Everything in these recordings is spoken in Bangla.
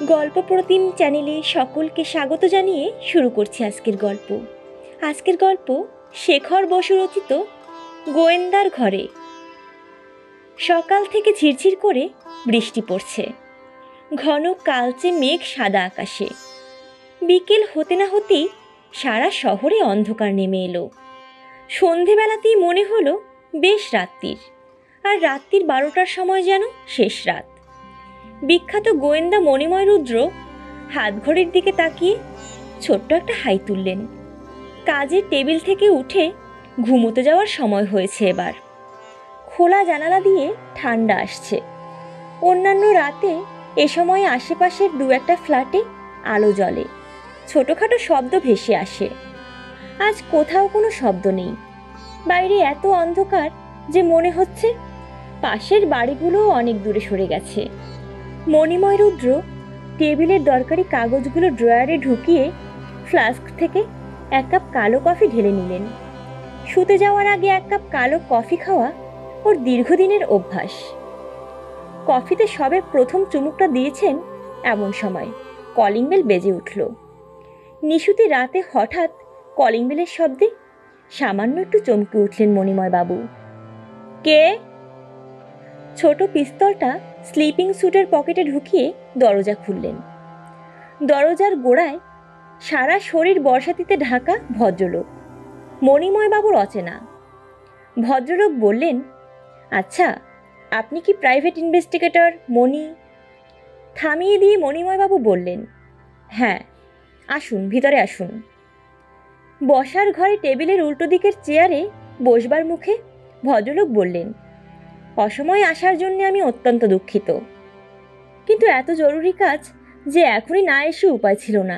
গল্পপ্রতিম চ্যানেলে সকলকে স্বাগত জানিয়ে শুরু করছি আজকের গল্প। আজকের গল্প শেখর বসু রচিত গোয়েন্দার ঘরে। সকাল থেকে ঝিরঝির করে বৃষ্টি পড়ছে, ঘন কালচে মেঘ সাদা আকাশে। বিকেল হতে না হতেই সারা শহরে অন্ধকার নেমে এলো। সন্ধেবেলাতেই মনে হলো বেশ রাত্রির, আর রাত্রির 12টার সময় যেন শেষ রাত। বিখ্যাত গোয়েন্দা মণিময় রুদ্র হাতঘড়ির দিকে তাকিয়ে ছোট্ট একটা হাই তুললেন। কাজের টেবিল থেকে উঠে ঘুমোতে যাওয়ার সময় হয়েছে এবার। খোলা জানালা দিয়ে ঠান্ডা আসছে। অন্যান্য রাতে এ সময় আশেপাশের দু একটা ফ্ল্যাটে আলো জ্বলে, ছোটোখাটো শব্দ ভেসে আসে। আজ কোথাও কোনো শব্দ নেই। বাইরে এত অন্ধকার যে মনে হচ্ছে পাশের বাড়িগুলোও অনেক দূরে সরে গেছে। মণিময় রুদ্র টেবিলের দরকারি কাগজগুলো ড্রয়ারে ঢুকিয়ে ফ্লাস্ক থেকে এক কাপ কালো কফি ঢেলে নিলেন। শুতে যাওয়ার আগে এক কাপ কালো কফি খাওয়া ওর দীর্ঘদিনের অভ্যাস। কফিতে সবে প্রথম চুমুকটা দিয়েছেন এমন সময় কলিং বেল বেজে উঠল। নিশুতি রাতে হঠাৎ কলিং বেলের শব্দে সামান্য একটু চমকে উঠলেন মণিময় বাবু। কে? ছোট পিস্তলটা স্লিপিং স্যুটের পকেটে ঢুকিয়ে দরজা খুললেন। দরজার গোড়ায় সারা শরীর বর্ষাতিতে ঢাকা ভদ্রলোক, মণিময় বাবুর অচেনা। ভদ্রলোক বললেন, আচ্ছা, আপনি কি প্রাইভেট ইনভেস্টিগেটর মণি? থামিয়ে দিয়ে মণিময় বাবু বললেন, হ্যাঁ, আসুন, ভিতরে আসুন। বসার ঘরে টেবিলের উল্টো দিকের চেয়ারে বসবার মুখে ভদ্রলোক বললেন, অসময়ে আসার জন্য আমি অত্যন্ত দুঃখিত, কিন্তু এত জরুরি কাজ যে এখনই না এসে উপায় ছিল না।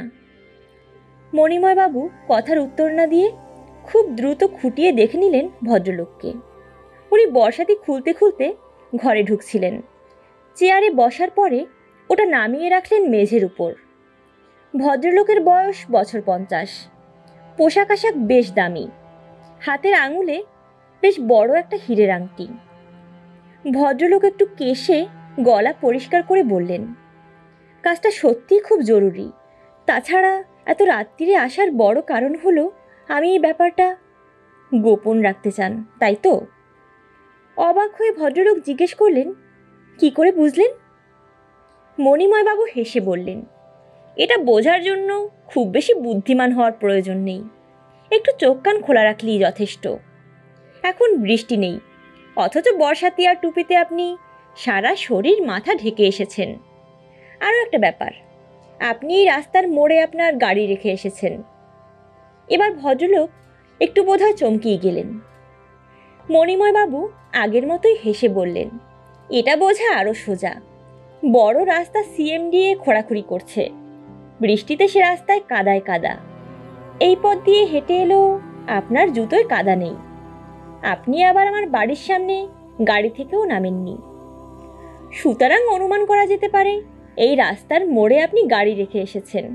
মণিময় বাবু কথার উত্তর না দিয়ে খুব দ্রুত খুঁটিয়ে দেখে নিলেন ভদ্রলোককে। উনি বর্ষাতি খুলতে খুলতে ঘরে ঢুকছিলেন। চেয়ারে বসার পরে ওটা নামিয়ে রাখলেন মেঝের উপর। ভদ্রলোকের বয়স বছর 50। পোশাক আশাক বেশ দামি, হাতের আঙুলে বেশ বড় একটা হীরের আংটি। ভদ্রলোক একটু কেশে গলা পরিষ্কার করে বললেন, কাজটা সত্যিই খুব জরুরি। তাছাড়া এত রাত্রিরে আসার বড় কারণ হলো আমি এই ব্যাপারটা গোপন রাখতে চান, তাই তো? অবাক হয়ে ভদ্রলোক জিজ্ঞেস করলেন, কি করে বুঝলেন? মণিময়বাবু হেসে বললেন, এটা বোঝার জন্য খুব বেশি বুদ্ধিমান হওয়ার প্রয়োজন নেই, একটু চোখ কান খোলা রাখলেই যথেষ্ট। এখন বৃষ্টি নেই, অথচ বর্ষাতি আর টুপিতে আপনি সারা শরীর মাথা ঢেকে এসেছেন। আরও একটা ব্যাপার, আপনি এই রাস্তার মোড়ে আপনার গাড়ি রেখে এসেছেন। এবার ভদ্রলোক একটু বোধহয় চমকিয়ে গেলেন। মণিময়বাবু আগের মতোই হেসে বললেন, এটা বোঝা আরও সোজা। বড় রাস্তা সিএমডিএ খোঁড়াখুড়ি করছে, বৃষ্টিতে সে রাস্তায় কাদায় কাদা। এই পথ দিয়ে হেঁটে এলেও আপনার জুতোয় কাদা নেই। আপনি আবার আমার বাড়ির সামনে গাড়ি থেকেও নামেননি, সুতরাং অনুমান করা যেতে পারে এই রাস্তার মোড়ে আপনি গাড়ি রেখে এসেছেন।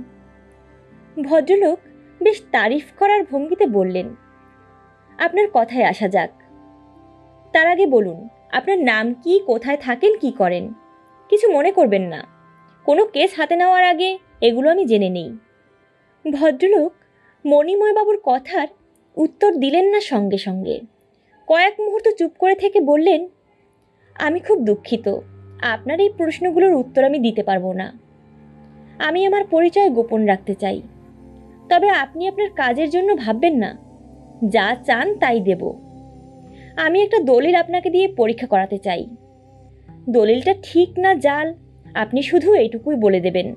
ভদ্রলোক বেশ তারিফ করার ভঙ্গিতে বললেন, আপনার কথায় আসা যাক। তার আগে বলুন, আপনার নাম কি, কোথায় থাকেন, কি করেন? কিছু মনে করবেন না, কোনো কেস হাতে নেওয়ার আগে এগুলো আমি জেনে নেই। ভদ্রলোক মণিময়বাবুর কথার উত্তর দিলেন না সঙ্গে সঙ্গে। কয়েক মুহূর্ত চুপ করে থেকে বললেন, আমি খুব দুঃখিত, আপনার এই প্রশ্নগুলোর উত্তর আমি দিতে পারবো না। আমি আমার পরিচয় গোপন রাখতে চাই। তবে আপনি আপনার কাজের জন্য ভাববেন না, যা চান তাই দেব। আমি একটা দলিল আপনাকে দিয়ে পরীক্ষা করাতে চাই। দলিলটা ঠিক না জাল আপনি শুধু এইটুকুই বলে দেবেন।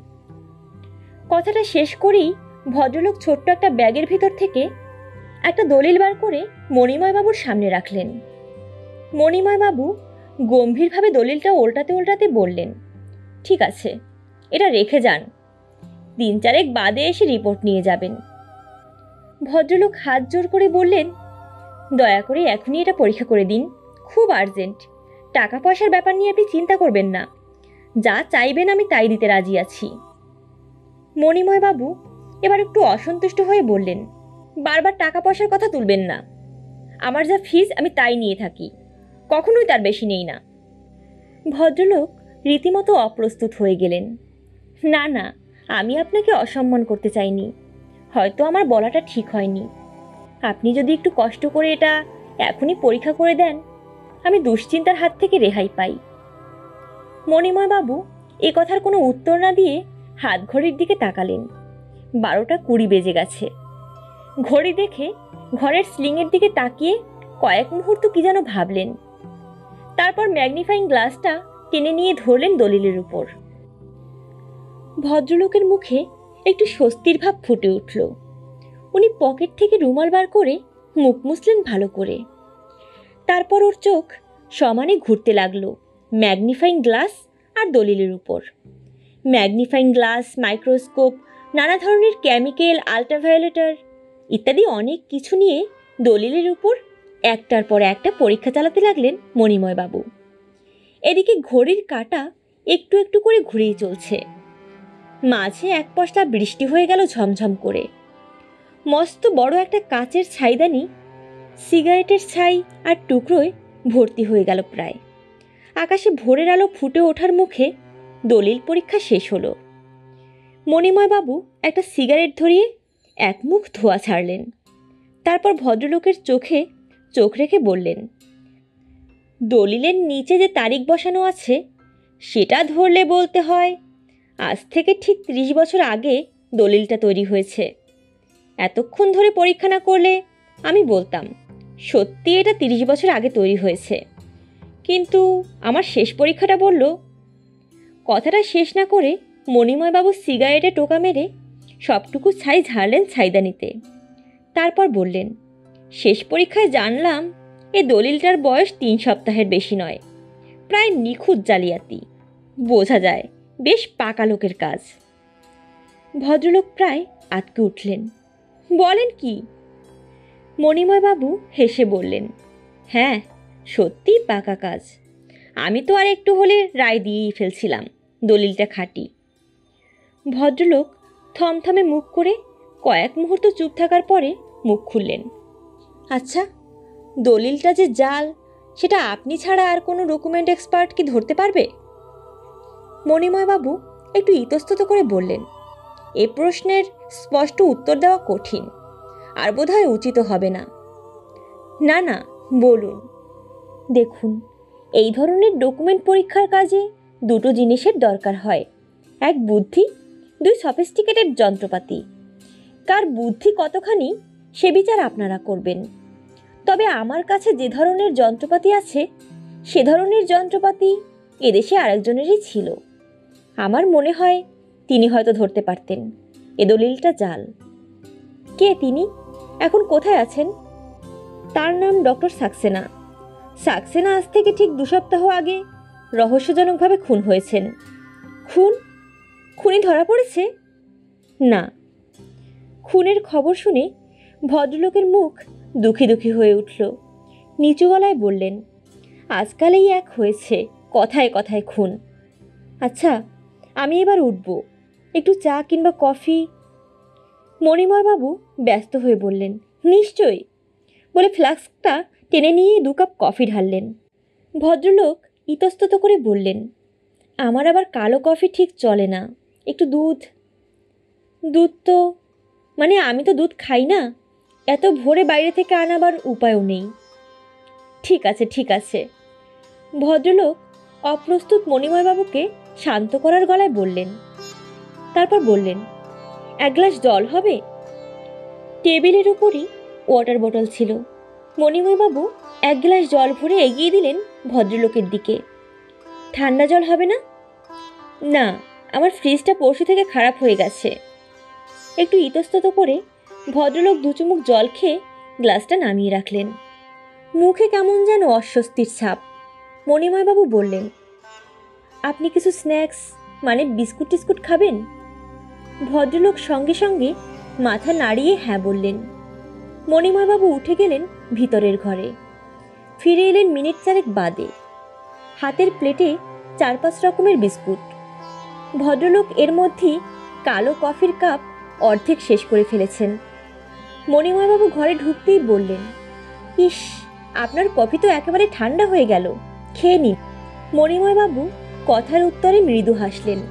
কথাটা শেষ করেই ভদ্রলোক ছোট্ট একটা ব্যাগের ভিতর থেকে একটা দলিল বার করে মণিময়বাবুর সামনে রাখলেন। মণিময়বাবু গম্ভীরভাবে দলিলটা উল্টাতে উল্টাতে বললেন, ঠিক আছে, এটা রেখে যান, 3-4 বাদে এসে রিপোর্ট নিয়ে যাবেন। ভদ্রলোক হাত জোর করে বললেন, দয়া করে এখনই এটা পরীক্ষা করে দিন, খুব আর্জেন্ট। টাকা পয়সার ব্যাপার নিয়ে আপনি চিন্তা করবেন না, যা চাইবেন আমি তাই দিতে রাজি আছি। মণিময়বাবু এবার একটু অসন্তুষ্ট হয়ে বললেন, বারবার টাকা পয়সার কথা তুলবেন না। আমার যা ফিস আমি তাই নিয়ে থাকি, কখনোই তার বেশি নেই না। ভদ্রলোক রীতিমতো অপ্রস্তুত হয়ে গেলেন। না না, আমি আপনাকে অসম্মান করতে চাইনি, হয়তো আমার বলাটা ঠিক হয়নি। আপনি যদি একটু কষ্ট করে এটা এখনই পরীক্ষা করে দেন, আমি দুশ্চিন্তার হাত থেকে রেহাই পাই। মণিময়বাবু এ কথার কোনো উত্তর না দিয়ে হাত ঘড়ির দিকে তাকালেন। 12:20 বেজে গেছে। ঘড়ি দেখে ঘরের স্লিংয়ের দিকে তাকিয়ে কয়েক মুহূর্ত কি যেন ভাবলেন। তারপর ম্যাগনিফাইং গ্লাসটা টেনে নিয়ে ধরলেন দলিলের উপর। ভদ্রলোকের মুখে একটু স্বস্তির ভাব ফুটে উঠল। উনি পকেট থেকে রুমাল বার করে মুখ মুছলেন ভালো করে। তারপর ওর চোখ সমানে ঘুরতে লাগলো ম্যাগনিফাইং গ্লাস আর দলিলের উপর। ম্যাগনিফাইং গ্লাস, মাইক্রোস্কোপ, নানা ধরনের কেমিক্যাল, আল্ট্রাভায়োলেটার ইত্যাদি অনেক কিছু নিয়ে দলিলের উপর একটার পর একটা পরীক্ষা চালাতে লাগলেন মণিময়বাবু। এদিকে ঘড়ির কাঁটা একটু একটু করে ঘুরেই চলছে। মাঝে এক পশলা বৃষ্টি হয়ে গেল ঝমঝম করে। মস্ত বড় একটা কাচের ছাইদানি সিগারেটের ছাই আর টুকরোয় ভর্তি হয়ে গেল প্রায়। আকাশে ভোরের আলো ফুটে ওঠার মুখে দলিল পরীক্ষা শেষ হলো। মণিময়বাবু একটা সিগারেট ধরিয়ে এক মুখ ধোঁয়া ছাড়লেন। তারপর ভদ্রলোকের চোখে চোখ রেখে বললেন, দলিলের নিচে যে তারিখ বসানো আছে সেটা ধরলে বলতে হয় আজ থেকে ঠিক 30 বছর আগে দলিলটা তৈরি হয়েছে। এতক্ষণ ধরে পরীক্ষা না করলে আমি বলতাম সত্যি এটা 30 বছর আগে তৈরি হয়েছে, কিন্তু আমার শেষ পরীক্ষাটা বলল। কথাটা শেষ না করে মণিময়বাবু সিগারেটে টোকা মেরে সবটুকু ছাই ঝাড়লেন ছাইদানিতে। তারপর বললেন, শেষ পরীক্ষায় জানলাম এ দলিলটার বয়স 3 সপ্তাহের বেশি নয়, প্রায় নিখুঁত জালিয়াতি। বোঝা যায় বেশ পাকা লোকের কাজ। ভদ্রলোক প্রায় আটকে উঠলেন। বলেন কি? মণিময়বাবু হেসে বললেন, হ্যাঁ সত্যিই পাকা কাজ। আমি তো আর একটু হলে রায় দিয়েই ফেলছিলাম দলিলটা খাঁটি। ভদ্রলোক থমথমে মুখ করে কয়েক মুহূর্ত চুপ থাকার পরে মুখ খুললেন। আচ্ছা, দলিলটা যে জাল সেটা আপনি ছাড়া আর কোনো ডকুমেন্ট এক্সপার্ট কি ধরতে পারবে? মণিময়বাবু একটু ইতস্তত করে বললেন, এ প্রশ্নের স্পষ্ট উত্তর দেওয়া কঠিন, আর বোধহয় উচিত হবে না। না না, বলুন। দেখুন, এই ধরনের ডকুমেন্ট পরীক্ষার কাজে দুটো জিনিসের দরকার হয়, এক বুদ্ধি, দুই সফিস্টিকেটেড যন্ত্রপাতি। কার বুদ্ধি কতখানি সে বিচার আপনারা করবেন। তবে আমার কাছে যে ধরনের যন্ত্রপাতি আছে সে ধরনের যন্ত্রপাতি এদেশে আরেকজনেরই ছিল। আমার মনে হয় তিনি হয়তো ধরতে পারতেন এ দলিলটা জাল। কে তিনি? এখন কোথায় আছেন? তার নাম ডক্টর সাক্সেনা। সাক্সেনা আজ থেকে ঠিক 2 সপ্তাহ আগে রহস্যজনকভাবে খুন হয়েছেন। খুন? খুনি ধরা পড়েছে? না। খুনের খবর শুনে ভদ্রলোকের মুখ দুঃখী দুঃখী হয়ে উঠল। নিচু গলায় বললেন, আজকাল এই এক হয়েছে, কথায় কথায় খুন। আচ্ছা, আমি এবার উঠব, একটু চা কিংবা কফি। মণিময়বাবু ব্যস্ত হয়ে বললেন, নিশ্চয়ই, বলে ফ্লাস্কটা টেনে নিয়ে 2 কাপ কফি ঢাললেন। ভদ্রলোক ইতস্তত করে বললেন, আমার আবার কালো কফি ঠিক চলে না, একটু দুধ। দুধ তো মানে আমি তো দুধ খাই না, এত ভোরে বাইরে থেকে আনাবার উপায়ও নেই। ঠিক আছে ঠিক আছে। ভদ্রলোক অপ্রস্তুত মণিময়বাবুকে শান্ত করার গলায় বললেন। তারপর বললেন, 1 গ্লাস জল হবে? টেবিলের উপরই ওয়াটার বোতল ছিল। মণিময়বাবু 1 গ্লাস জল ভরে এগিয়ে দিলেন ভদ্রলোকের দিকে। ঠান্ডা জল হবে না? না, আমার ফ্রিজটা পরশু থেকে খারাপ হয়ে গেছে। একটু ইতস্তত করে ভদ্রলোক 2 চুমুক জল খেয়ে গ্লাসটা নামিয়ে রাখলেন। মুখে কেমন যেন অস্বস্তির ছাপ। মণিময়বাবু বললেন, আপনি কিছু স্ন্যাক্স মানে বিস্কুট টিস্কুট খাবেন? ভদ্রলোক সঙ্গে সঙ্গে মাথা নাড়িয়ে হ্যাঁ বললেন। মণিময়বাবু উঠে গেলেন ভিতরের ঘরে। ফিরে এলেন মিনিট 4 বাদে। হাতের প্লেটে 4-5 রকমের বিস্কুট। ভদ্রলোক এর মধ্যেই কালো কফির কাপ অর্ধেক শেষ করে ফেলেছেন। মণিময়বাবু ঘরে ঢুকতেই বললেন, ইস, আপনার কফি তো একেবারে ঠান্ডা হয়ে গেল, খেয়ে নিন। মণিময়বাবু কথার উত্তরে মৃদু হাসলেন।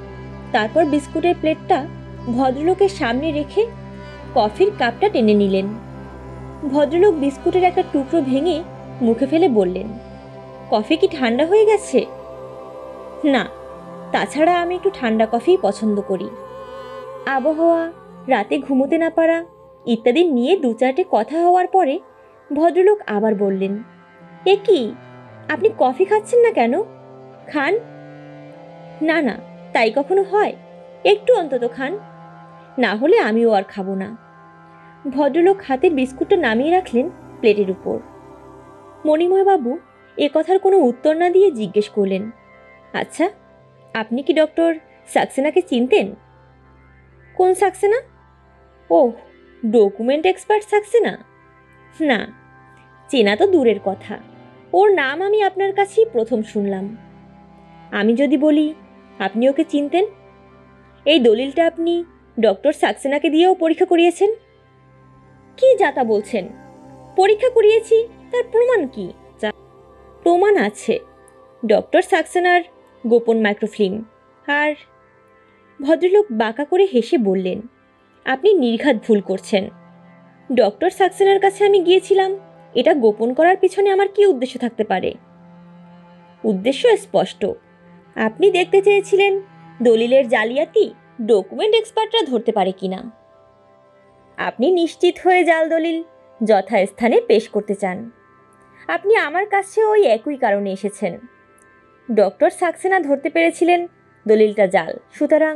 তারপর বিস্কুটের প্লেটটা ভদ্রলোকের সামনে রেখে কফির কাপটা টেনে নিলেন। ভদ্রলোক বিস্কুটের একটা টুকরো ভেঙে মুখে ফেলে বললেন, কফি কি ঠান্ডা হয়ে গেছে? না, তাছাড়া আমি একটু ঠান্ডা কফিই পছন্দ করি। আবহাওয়া, রাতে ঘুমোতে না পারা ইত্যাদি নিয়ে 2-4টে কথা হওয়ার পরে ভদ্রলোক আবার বললেন, এ কি, আপনি কফি খাচ্ছেন না কেন? খান। না না, তাই কখনো হয়? একটু অন্তত খান, না হলে আমিও আর খাবো না। ভদ্রলোক হাতের বিস্কুটটা নামিয়ে রাখলেন প্লেটের উপর। মণিময়বাবু এ কথার কোনো উত্তর না দিয়ে জিজ্ঞেস করলেন, আচ্ছা, আপনি কি ডক্টর সাক্সেনাকে চিনতেন? কোন সাক্সেনা? ওহ, ডকুমেন্ট এক্সপার্ট সাক্সেনা? না, চেনা তো দূরের কথা, ওর নাম আমি আপনার কাছেই প্রথম শুনলাম। আমি যদি বলি আপনি ওকে চিনতেন? এই দলিলটা আপনি ডক্টর সাক্সেনাকে দিয়েও পরীক্ষা করিয়েছেন? কি যাতা বলছেন? পরীক্ষা করিয়েছি, তার প্রমাণ কি? প্রমাণ আছে, ডক্টর সাক্সেনার গোপন মাইক্রোফিল্ম। আর ভদ্রলোক বাঁকা করে হেসে বললেন, আপনি নির্ঘাত ভুল করছেন। ডক্টর সাক্সেনার কাছে আমি গিয়েছিলাম, এটা গোপন করার পিছনে আমার কি উদ্দেশ্য থাকতে পারে? উদ্দেশ্য স্পষ্ট, আপনি দেখতে চেয়েছিলেন দলিলের জালিয়াতি ডকুমেন্ট এক্সপার্টরা ধরতে পারে কিনা। আপনি নিশ্চিত হয়ে জাল দলিল যথাস্থানে পেশ করতে চান। আপনি আমার কাছে ওই একই কারণে এসেছেন। ডক্টর সাক্সেনা ধরতে পেরেছিলেন দলিলটা জাল, সুতরাং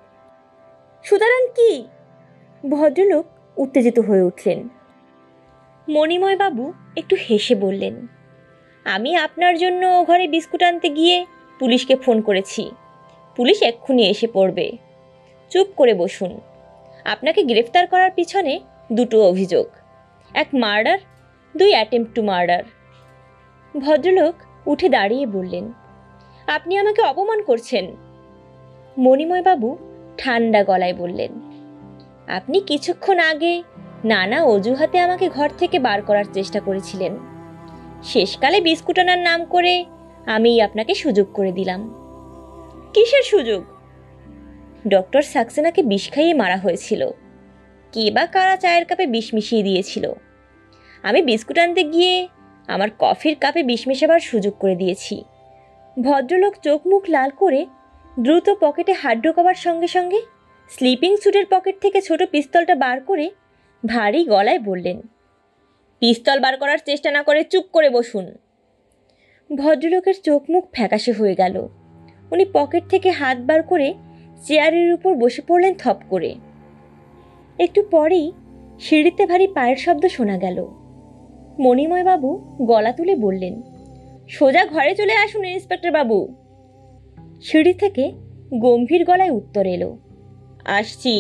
কি? ভদ্রলোক উত্তেজিত হয়ে উঠলেন। মণিময়বাবু একটু হেসে বললেন, আমি আপনার জন্য ঘরে বিস্কুট আনতে গিয়ে পুলিশকে ফোন করেছি। পুলিশ এক্ষুনি এসে পড়বে। চুপ করে বসুন। আপনাকে গ্রেফতার করার পিছনে 2টো অভিযোগ, 1 মার্ডার, 2 অ্যাটেম্প্ট টু মার্ডার। ভদ্রলোক উঠে দাঁড়িয়ে বললেন, আপনি আমাকে অপমান করছেন। মণিময়বাবু ঠান্ডা গলায় বললেন, আপনি কিছুক্ষণ আগে নানা অজুহাতে আমাকে ঘর থেকে বার করার চেষ্টা করেছিলেন। শেষকালে বিস্কুট আনার নাম করে আমিই আপনাকে সুযোগ করে দিলাম। কিসের সুযোগ? ডক্টর সাক্সেনাকে বিষ খাইয়ে মারা হয়েছিল। কে বা কারা চায়ের কাপে বিষ মিশিয়ে দিয়েছিল। আমি বিস্কুট আনতে গিয়ে আমার কফির কাপে বিষ মেশাবার সুযোগ করে দিয়েছি। ভদ্রলোক চোখ মুখ লাল করে দ্রুত পকেটে হাত ঢোকাবার সঙ্গে সঙ্গে স্লিপিং স্যুটের পকেট থেকে ছোট পিস্তলটা বার করে ভারী গলায় বললেন, পিস্তল বার করার চেষ্টা না করে চুপ করে বসুন। ভদ্রলোকের চোখ মুখ ফ্যাকাশে হয়ে গেল। উনি পকেট থেকে হাত বার করে চেয়ারের উপর বসে পড়লেন থপ করে। একটু পরেই সিঁড়িতে ভারী পায়ের শব্দ শোনা গেল। মণিময়বাবু গলা তুলে বললেন, সোজা ঘরে চলে আসুন ইন্সপেক্টর বাবু। সিঁড়ি থেকে গম্ভীর গলায় উত্তর এলো, আসছি।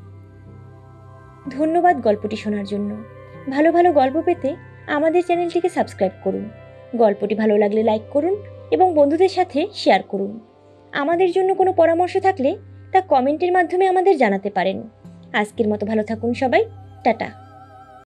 ধন্যবাদ গল্পটি শোনার জন্য। ভালো ভালো গল্প পেতে আমাদের চ্যানেলটিকে সাবস্ক্রাইব করুন। গল্পটি ভালো লাগলে লাইক করুন এবং বন্ধুদের সাথে শেয়ার করুন। আমাদের জন্য কোনো পরামর্শ থাকলে তা কমেন্টের মাধ্যমে আমাদের জানাতে পারেন। আজকের মতো ভালো থাকুন সবাই, টাটা।